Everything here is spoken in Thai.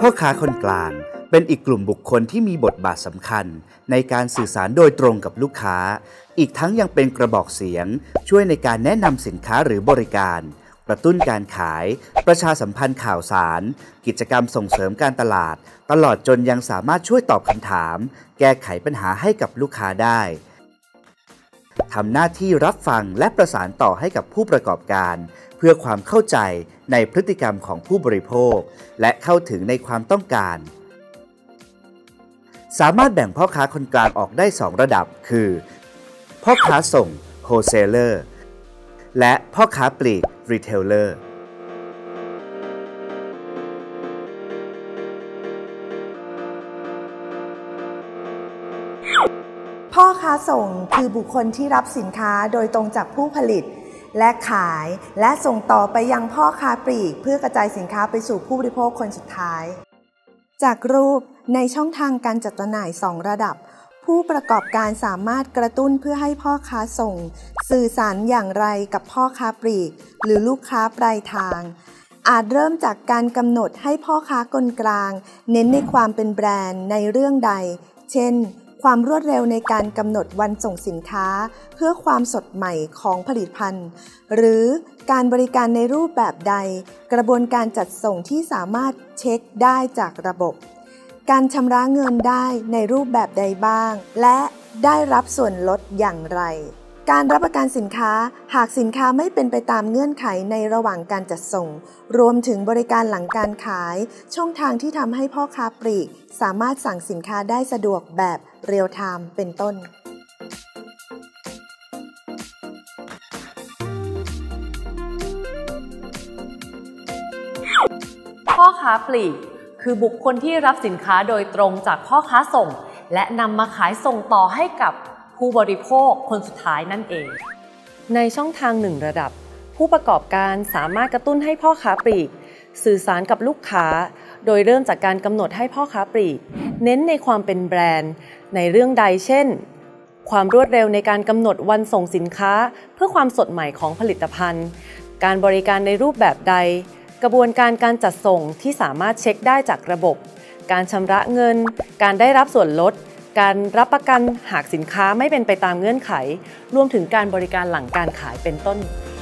พ่อค้าคนกลางเป็นอีกกลุ่มบุคคลที่มีบทบาทสำคัญในการสื่อสารโดยตรงกับลูกค้าอีกทั้งยังเป็นกระบอกเสียงช่วยในการแนะนำสินค้าหรือบริการกระตุ้นการขายประชาสัมพันธ์ข่าวสารกิจกรรมส่งเสริมการตลาดตลอดจนยังสามารถช่วยตอบคำถามแก้ไขปัญหาให้กับลูกค้าได้ทำหน้าที่รับฟังและประสานต่อให้กับผู้ประกอบการเพื่อความเข้าใจในพฤติกรรมของผู้บริโภคและเข้าถึงในความต้องการสามารถแบ่งพ่อค้าคนกลางออกได้2ระดับคือพ่อค้าส่ง Wholesaler และพ่อค้าปลีก Retailer พ่อค้าส่งคือบุคคลที่รับสินค้าโดยตรงจากผู้ผลิตและขายและส่งต่อไปยังพ่อค้าปลีกเพื่อกระจายสินค้าไปสู่ผู้บริโภคคนสุดท้ายจากรูปในช่องทางการจัดจำหน่าย2ระดับผู้ประกอบการสามารถกระตุ้นเพื่อให้พ่อค้าส่งสื่อสารอย่างไรกับพ่อค้าปลีกหรือลูกค้าปลายทางอาจเริ่มจากการกำหนดให้พ่อค้าคนกลางเน้นในความเป็นแบรนด์ในเรื่องใดเช่นความรวดเร็วในการกำหนดวันส่งสินค้าเพื่อความสดใหม่ของผลิตภัณฑ์หรือการบริการในรูปแบบใดกระบวนการจัดส่งที่สามารถเช็คได้จากระบบการชำระเงินได้ในรูปแบบใดบ้างและได้รับส่วนลดอย่างไรการรับประกันสินค้าหากสินค้าไม่เป็นไปตามเงื่อนไขในระหว่างการจัดส่งรวมถึงบริการหลังการขายช่องทางที่ทำให้พ่อค้าปลีกสามารถสั่งสินค้าได้สะดวกแบบเรียลไทม์เป็นต้นพ่อค้าปลีกคือบุคคลที่รับสินค้าโดยตรงจากพ่อค้าส่งและนำมาขายส่งต่อให้กับผู้บริโภคคนสุดท้ายนั่นเองในช่องทาง1ระดับผู้ประกอบการสามารถกระตุ้นให้พ่อค้าปลีกสื่อสารกับลูกค้าโดยเริ่มจากการกำหนดให้พ่อค้าปลีกเน้นในความเป็นแบรนด์ในเรื่องใดเช่นความรวดเร็วในการกำหนดวันส่งสินค้าเพื่อความสดใหม่ของผลิตภัณฑ์การบริการในรูปแบบใดกระบวนการการจัดส่งที่สามารถเช็คได้จากระบบการชำระเงินการได้รับส่วนลดการรับประกันหากสินค้าไม่เป็นไปตามเงื่อนไขรวมถึงการบริการหลังการขายเป็นต้น